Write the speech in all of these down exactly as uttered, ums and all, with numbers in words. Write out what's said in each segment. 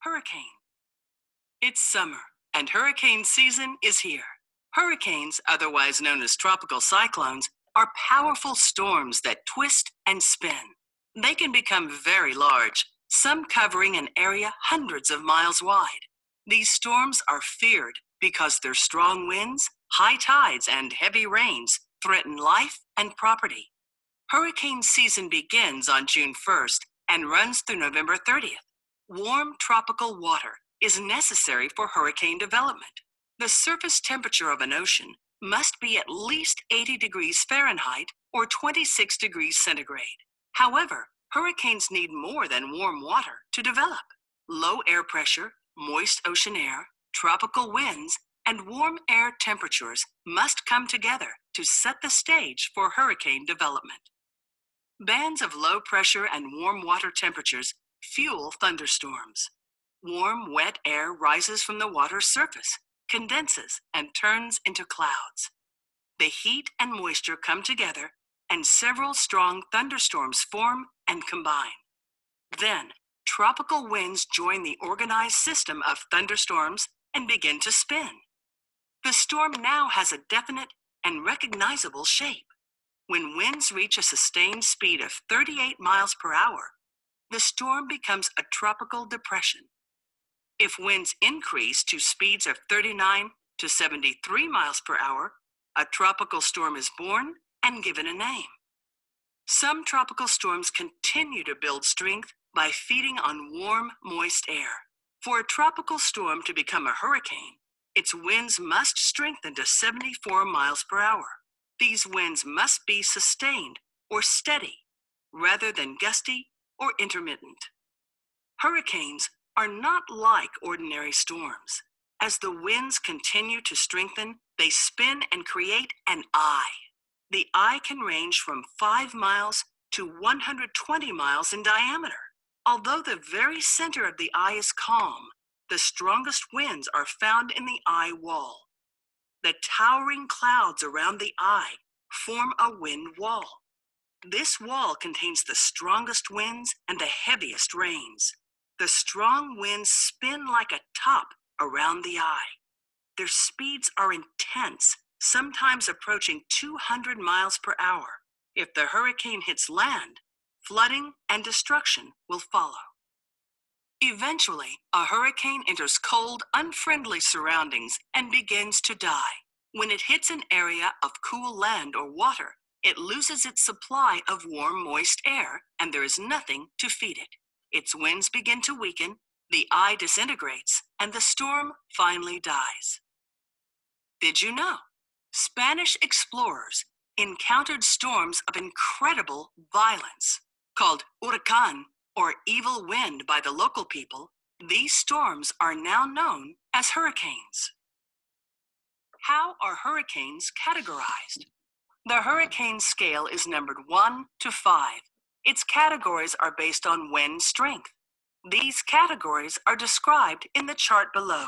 Hurricane. It's summer, and hurricane season is here. Hurricanes, otherwise known as tropical cyclones, are powerful storms that twist and spin. They can become very large, some covering an area hundreds of miles wide. These storms are feared because their strong winds, high tides, and heavy rains threaten life and property. Hurricane season begins on June first and runs through November thirtieth. Warm tropical water is necessary for hurricane development. The surface temperature of an ocean must be at least eighty degrees Fahrenheit or twenty-six degrees centigrade. However, hurricanes need more than warm water to develop. Low air pressure, moist ocean air, tropical winds, and warm air temperatures must come together to set the stage for hurricane development. Bands of low pressure and warm water temperatures fuel thunderstorms. Warm, wet air rises from the water's surface, condenses, and turns into clouds. The heat and moisture come together, and several strong thunderstorms form and combine. Then, tropical winds join the organized system of thunderstorms and begin to spin. The storm now has a definite and recognizable shape. When winds reach a sustained speed of thirty-eight miles per hour, the storm becomes a tropical depression. If winds increase to speeds of thirty-nine to seventy-three miles per hour, a tropical storm is born and given a name. Some tropical storms continue to build strength by feeding on warm, moist air. For a tropical storm to become a hurricane, its winds must strengthen to seventy-four miles per hour. These winds must be sustained or steady, rather than gusty or intermittent. Hurricanes are not like ordinary storms. As the winds continue to strengthen, they spin and create an eye. The eye can range from five miles to one hundred twenty miles in diameter. Although the very center of the eye is calm, the strongest winds are found in the eye wall. The towering clouds around the eye form a wind wall. This wall contains the strongest winds and the heaviest rains. The strong winds spin like a top around the eye. Their speeds are intense, sometimes approaching two hundred miles per hour. If the hurricane hits land, flooding and destruction will follow. Eventually, a hurricane enters cold, unfriendly surroundings and begins to die. When it hits an area of cool land or water, it loses its supply of warm, moist air, and there is nothing to feed it. Its winds begin to weaken, the eye disintegrates, and the storm finally dies. Did you know? Spanish explorers encountered storms of incredible violence. Called huracán, or evil wind by the local people, these storms are now known as hurricanes. How are hurricanes categorized? The hurricane scale is numbered one to five. Its categories are based on wind strength. These categories are described in the chart below.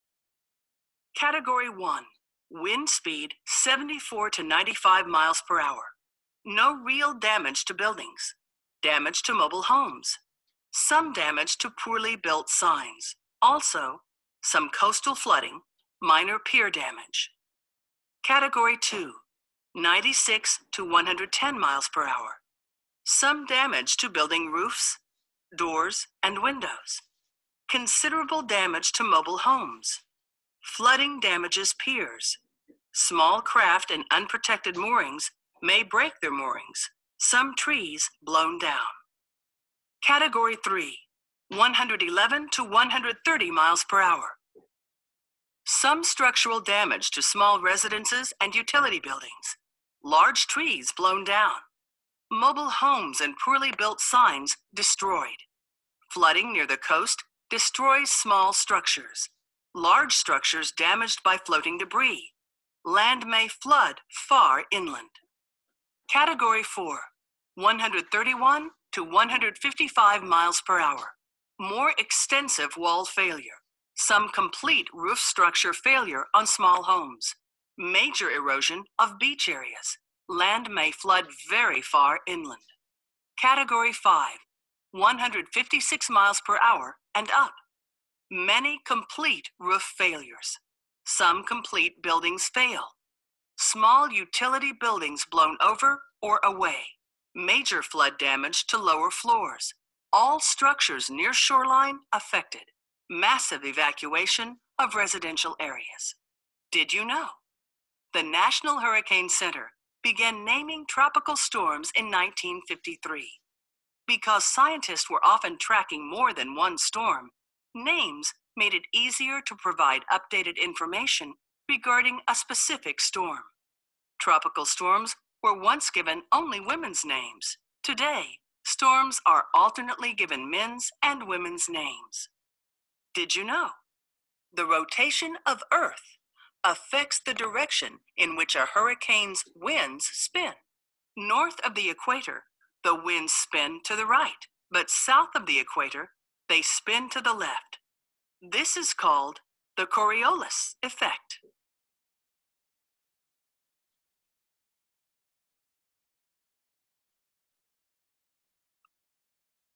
Category one, wind speed seventy-four to ninety-five miles per hour. No real damage to buildings. Damage to mobile homes. Some damage to poorly built signs. Also, some coastal flooding, minor pier damage. Category two, ninety-six to one hundred ten miles per hour. Some damage to building roofs, doors, and windows. Considerable damage to mobile homes. Flooding damages piers. Small craft and unprotected moorings may break their moorings. Some trees blown down. Category three, one hundred eleven to one hundred thirty miles per hour. Some structural damage to small residences and utility buildings. Large trees blown down. Mobile homes and poorly built signs destroyed. Flooding near the coast destroys small structures. Large structures damaged by floating debris. Land may flood far inland. Category four, one hundred thirty-one to one hundred fifty-five miles per hour. More extensive wall failure. Some complete roof structure failure on small homes. Major erosion of beach areas. Land may flood very far inland. Category five, one hundred fifty-six miles per hour and up. Many complete roof failures. Some complete buildings fail. Small utility buildings blown over or away. Major flood damage to lower floors. All structures near shoreline affected. Massive evacuation of residential areas. Did you know? The National Hurricane Center began naming tropical storms in nineteen fifty-three. Because scientists were often tracking more than one storm, names made it easier to provide updated information regarding a specific storm. Tropical storms were once given only women's names. Today, storms are alternately given men's and women's names. Did you know? The rotation of Earth affects the direction in which a hurricane's winds spin. North of the equator, the winds spin to the right, but south of the equator, they spin to the left. This is called the Coriolis effect.